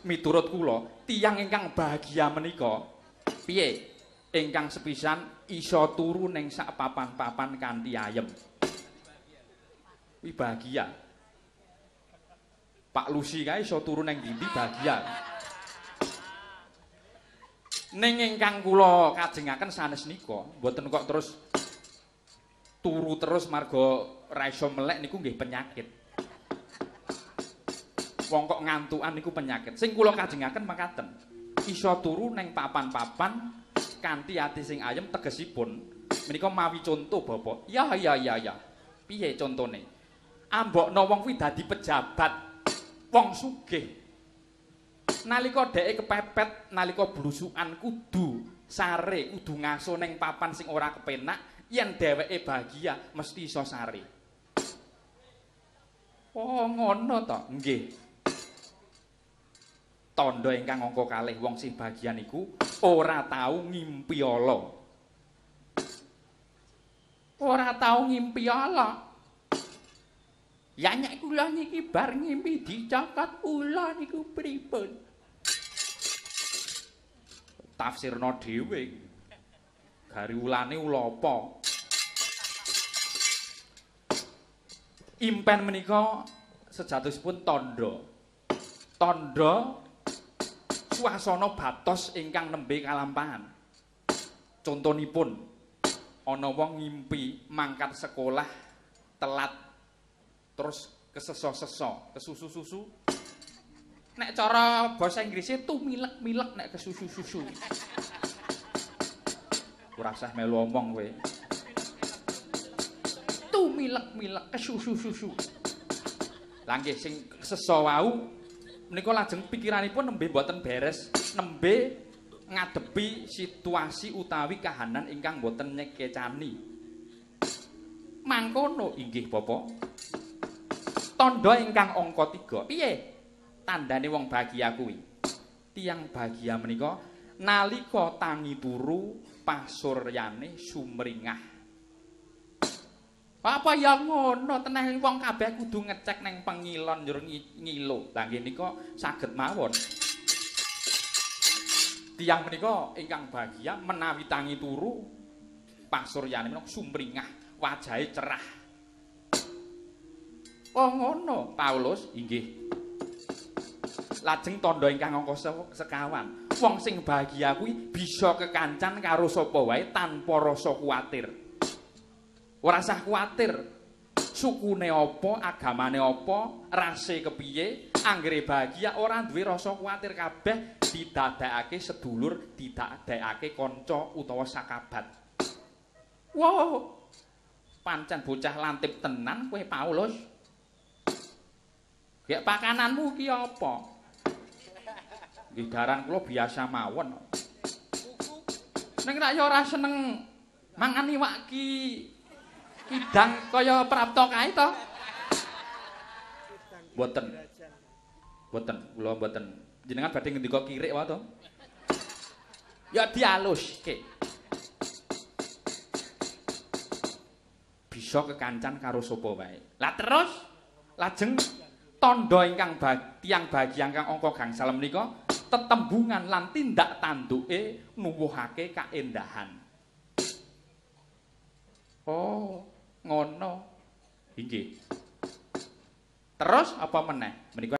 miturut kula tiyang ingkang bahagia menika piye ingkang sepisan iso turu ning sak papan-papan kanthi ayem. Kuwi bahagia. Pak Lusi kae iso turu ning ndi bahagia. Ning ingkang kula kajengaken sanes nika mboten kok terus turu terus marga ra iso melek niku nggih penyakit. Wong kok ngantukan niku penyakit. Sing kula kajengaken makaten. Iso turu ning papan-papan kanthi ati sing ayem tegesipun menika mawi conto Bapak. Ya. Piye contone? Ambokno wong kuwi dadi pejabat, wong sugih. Nalika dheke kepepet, nalika blusukan kudu sare, kudu ngaso ning papan sing ora kepenak, yen dheweke bahagia mesti iso sare. Oh, ngono to? Nggih. Tandha ingkang angka kalih wong sing bahagia niku ora tau ngimpi ala. Ora tau ngimpi ala. Ya nek kula niki bar ngimpi dicokot ula niku pripun? Tafsirna dhewe. Gari ulane ula apa? Impen menika sejatosipun tandha. Tandha swasana batos ingkang nembe kalampahan. Contonipun ana wong ngimpi mangkat sekolah telat terus keseso-seso, kesusu-susu. Nek cara basa Inggrise tumilek-milek nek kesusu-susu. Ora usah melu omong kowe. Tumilek-milek kesusu-susu. Lah nggih sing seso wau menika lajeng pikiranipun nembe mboten beres, nembe ngadepi situasi utawi kahanan ingkang mboten nyekecani. Mangkono inggih Bapak. Tandha ingkang angka 3. Piye tandane wong bahagia kuwi? Tiyang bahagia menika nalika tangi turu pasuryane sumringah. Apa ya ngono teneh wong kabeh kudu ngecek neng pengilon njur ngilo. Lah nggih nika saged mawon. Tiyang menika ingkang bahagia menawi tangi turu pasuryane menika sumringah, wajahe cerah. Oh ngono, Paulus inggih. Lajeng tandha ingkang angka sekawan. Wong sing bahagia kuwi bisa kekancan karo sapa wae tanpa rasa kuwatir. Ora usah kuwatir. Sukune apa, agamane apa, rase kepiye, anggere bahagia ora duwe rasa kuwatir kabeh didadekake sedulur, didadekake kanca utawa sakabat. Wow. Pancen bocah lantip tenan kowe Paulus. Gek pakananmu ki apa? Nggih daran kula biasa mawon. Ning nek ya ora seneng mangan iwak ki kidang kaya prapta kae to? Mboten. Mboten, kula mboten. Jenengan badhe ngendika kirik wae to? Ya dialuske. Bisa kekancan karo sapa wae. Lah terus lajeng tandha ingkang tiyang bahagia ingkang angka gangsal menika tetembungan lan tindak tanduke nuwuhake kaendahan. Oh, ngono. Inggih. Terus apa meneh? Menika